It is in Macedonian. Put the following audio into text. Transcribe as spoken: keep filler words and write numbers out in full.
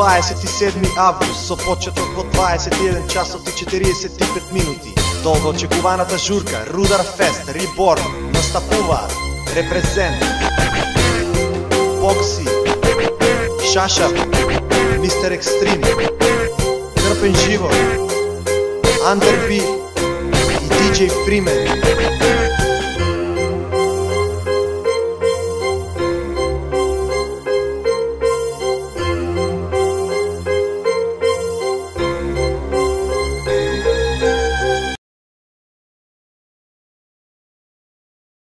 dvadeset sedmi август, со почеток во дваесет и еден часот и четириесет и пет минути. Долго очекуваната журка, Рудар Фест, Реборн, настапуваат Репрезент, Бокси, Шашап, Мистер Екстрим, Крпен живот, Андерби и диджей Фримен.